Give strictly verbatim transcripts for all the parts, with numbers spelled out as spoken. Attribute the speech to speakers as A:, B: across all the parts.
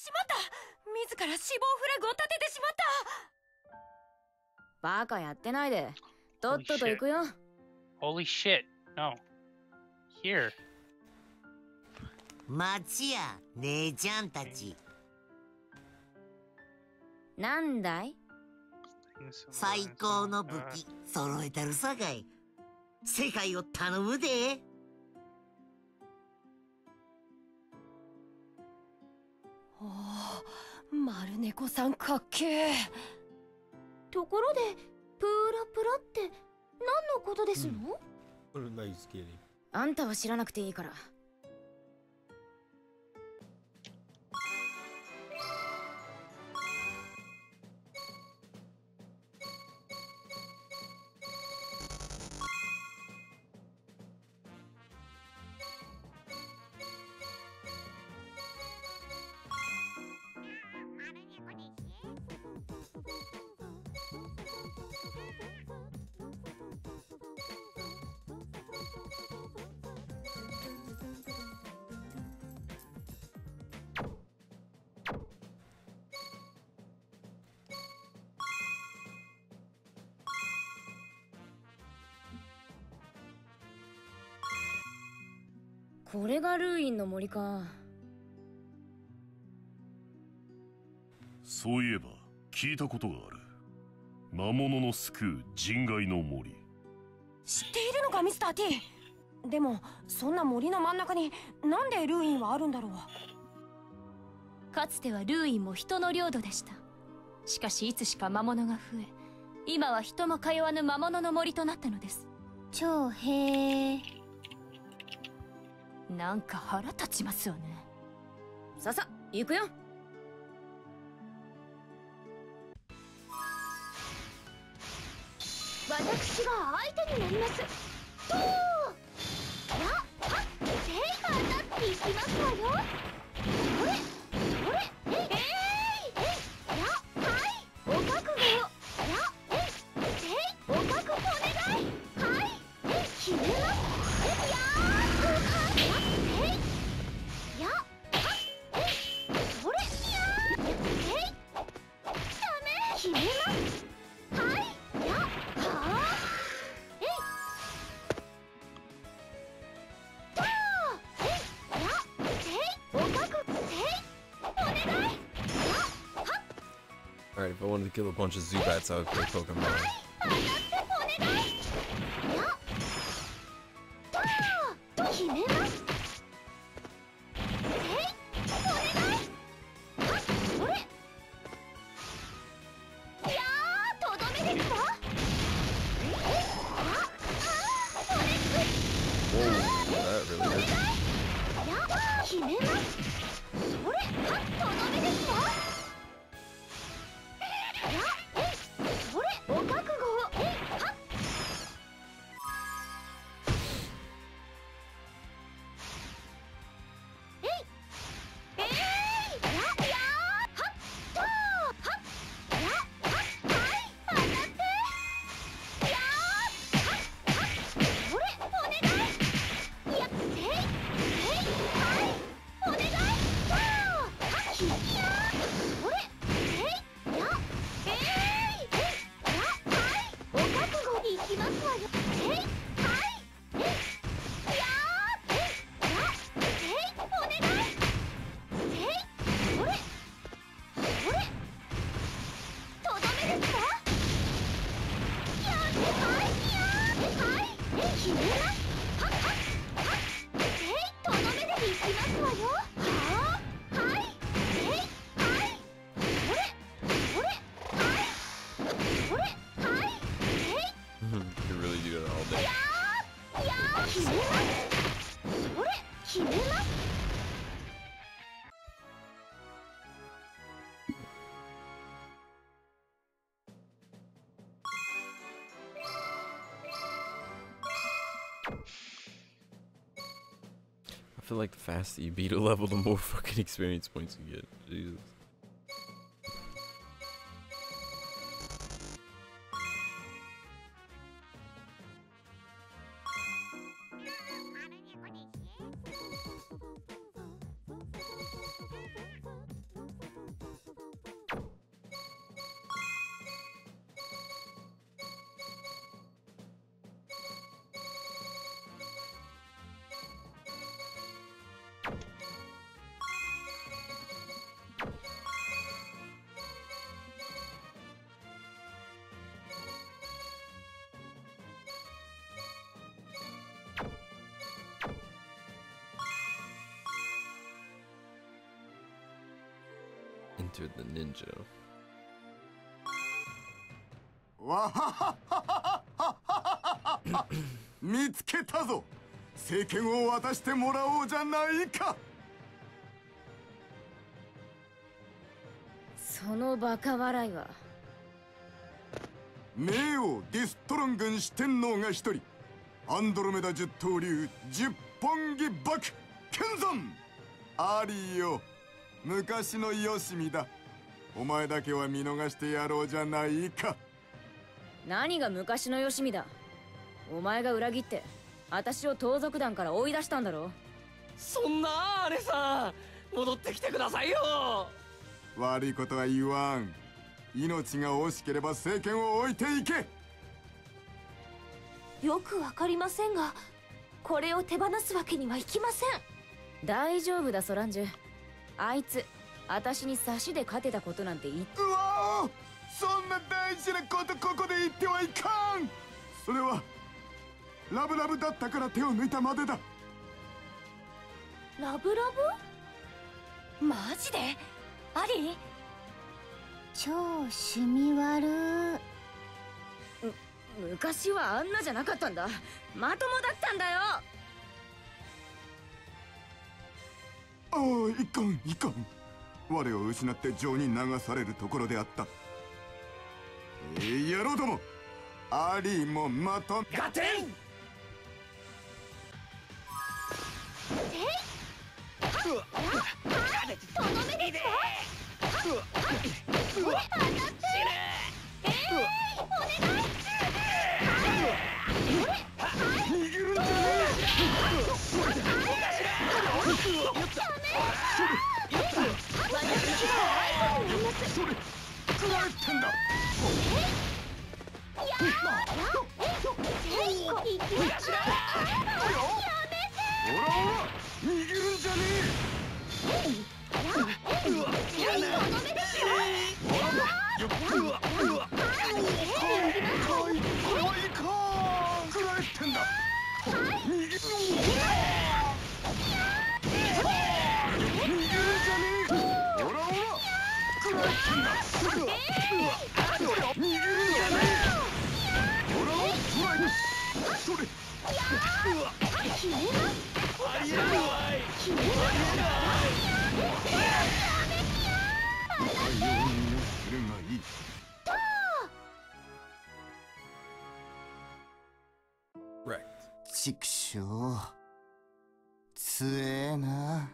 A: しまった。自ら死亡フラグを立ててしまった。
B: バカやってないで、とっとと行くよ。
C: Holy shit. No. Here.
D: 待ちや、姉ちゃんたち。
B: なんだい？
D: 最高の武器揃えたるさかい。世界を頼むで。
A: おお、丸猫さんかっけえ。
E: ところでプーラプラって何のことですの？
B: あんたは知らなくていいから。これがルーインの森か。
F: そういえば聞いたことがある。魔物の救う人外の森。
A: 知っているのかミスター T。 でもそんな森の真ん中になんでルーインはあるんだろう。
E: かつてはルーインも人の領土でした。しかしいつしか魔物が増え、今は人も通わぬ魔物の森となったのです。超へえ。なんか腹立ちますよね。
B: ささ行くよ。
E: 私が相手になります。とーやはっせいかなっていきますわよ。それそれえいえいえいやはいお覚悟をやえいせいお覚悟お願いはいえい決めますえいやーそうかやえいやはっえいそれやーえいダメ決めますはいやはあえいとーえいやせいお覚悟せいお願いやはっ
G: Alright, if I wanted to kill a bunch of Zubats, I would play Pokemon.
E: 当たってお願いやとー決めますせいお願いはっそれいやーとどめですわえいやあーそれ
G: Whoa, that really
E: お願い
G: hurt.
E: や決めますそれはっとどめですわやえいそれお覚悟をえいはっえいえいややはっとーはっやはっはい当たってやーはっはっそれお願いやせいせいはいお願いとーはっきやそれせいやえいえいやはいお覚悟いきますわよせいはいえいやーえいやせいお願いせいそれそれとどめですかやはいやはいえい決めますはっはっはっせいとどめでいきますわよはあはいせいはいそれそれはいそれはいせい
G: You really do it all day.
E: やーやー決めますそれ決めます
G: I feel like the faster you beat a level, the more fucking experience points you get. Jesus. entered the ninja.
H: わははははは見つけたぞ。政権を渡してもらおうじゃないか。
B: そのバカ笑いは。
H: 冥王ディストロン軍四天王が一人、アンドロメダ十刀流十本木爆剣山。アリーよ、昔のよしみだ。お前だけは見逃してやろうじゃないか。
B: 何が昔のよしみだ。お前が裏切って私を盗賊団から追い出したんだろ。
I: そんな姉さん、戻ってきてくださいよ。
H: 悪いことは言わん。命が惜しければ政権を置いていけ。
E: よくわかりませんが、これを手放すわけにはいきません。
B: 大丈夫だソランジュ。あいつ私に差しで勝てたことなんて言っ
H: うわー、そんな大事なことここで言ってはいかん。それはラブラブだったから手を抜いたまでだ。
E: ラブラ
A: ブ？マジで？アリー？
E: 超趣味悪。
B: 昔はあんなじゃなかったんだ。まともだったんだよ。
H: ああ、いかんいかん。我を失って情に流されるところであった。えー、野郎ども、アリーもまとめ
I: ガテン。
E: とどめですか？えー、お願い。
H: 逃げるんじゃねえ。それ食らえってんだ。ほらほら、逃げるんじゃねえ。畜生、つえな。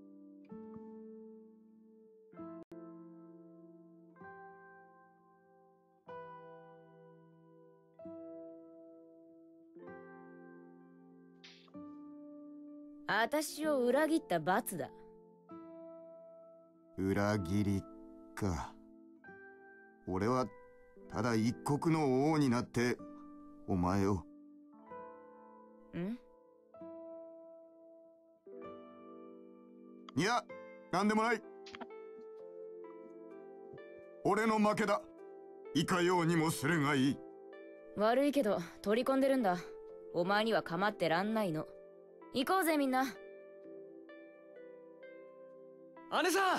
B: 私を裏切った罰だ。
H: 裏切りか。俺はただ一国の王になってお前を。
B: ん？
H: いや、なんでもない。俺の負けだ。いかようにもするがいい。
B: 悪いけど取り込んでるんだ。お前には構ってらんないの。行こうぜみんな。
I: 姉さん、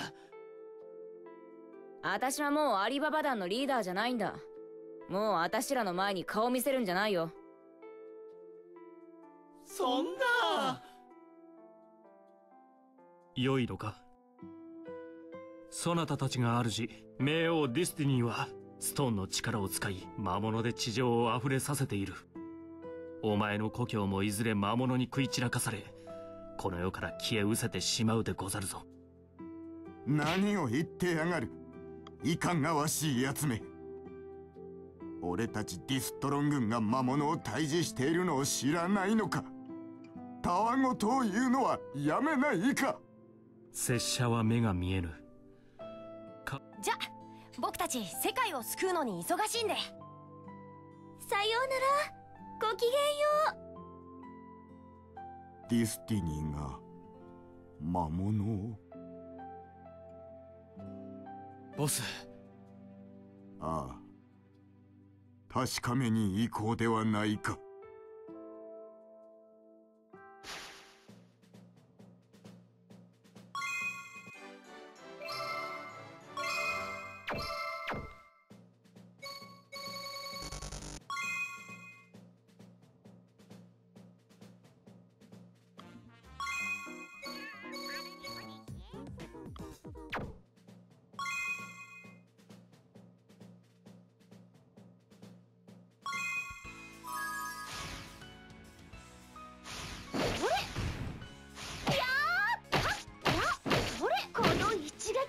B: 私はもうアリババ団のリーダーじゃないんだ。もう私らの前に顔見せるんじゃないよ。
I: そんな。
J: 良いのか。そなたたちが主、冥王ディスティニーはストーンの力を使い魔物で地上を溢れさせている。お前の故郷もいずれ魔物に食い散らかされ、この世から消え失せてしまうでござるぞ。
H: 何を言ってやがる。いかがわしいやつめ。俺たちディストロン軍が魔物を退治しているのを知らないのか。たわごとを言うのはやめないか。
J: 拙者は目が見えぬ。
A: じゃ、僕たち世界を救うのに忙しいんで。
E: さようなら、ごきげんよ
H: う。ディスティニーが魔物を。
I: ボス。
H: ああ、確かめに行こうではないか。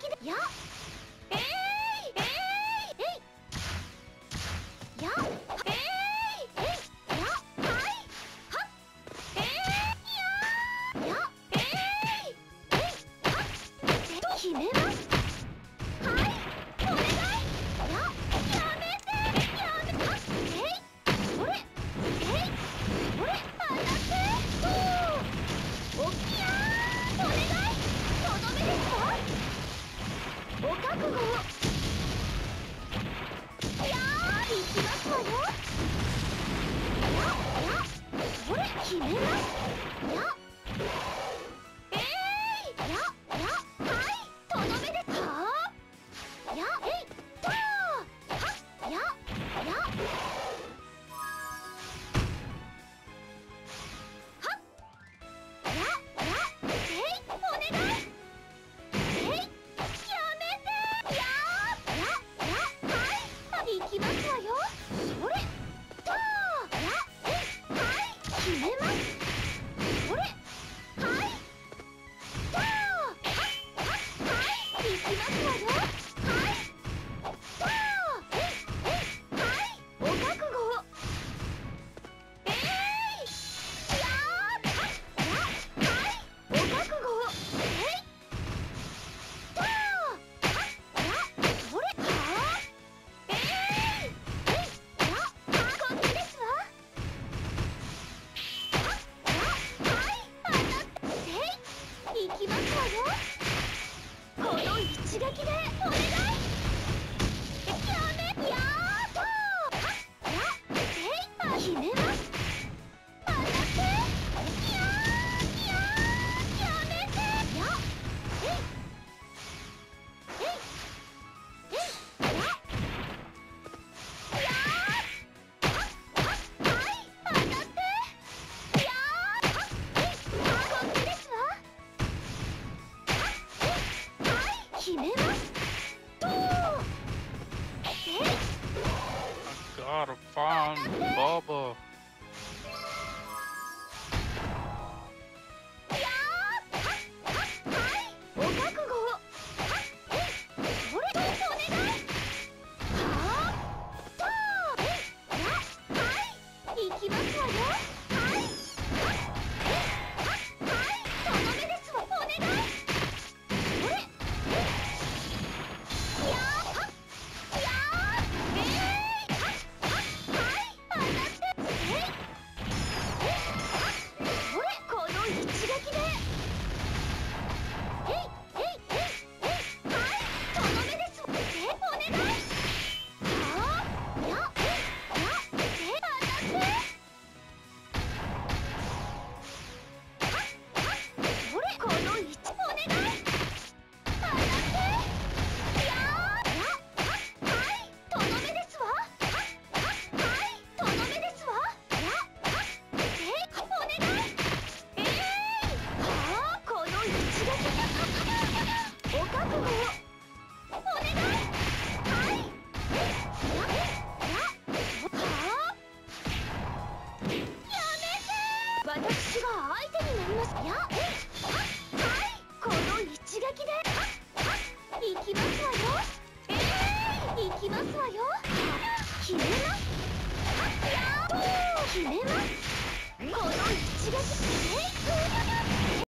E: でやえいえいえいやえいえいやはいはっえいややえいえいはっと決めますはいお願いややめてやめはっえいそれえいそれ当たってそうおっきやお願いとどめですかお覚悟をいやー行きますわよややそれ決めますやえいややはいとどめですかやえいとーはっややややえいお願いえいやめてやーややはい行きますわよそれとーやえいはい決めますそれはいとーはっはっはい行きますわよはいとーえいえいはいお覚悟をえいやーはっやはいお覚悟をえいとーはっやそれはーえいえいやはこっちですわはっやはい当たってえい行きますわよこの一撃でお願いやめやーとーはっやえい決めます当たってやーやーやめてやえいえいえいややーはっはっはい当たってやーはっえいはこっちですわはっえいはい決めますとーえい
C: I got a fun bubba.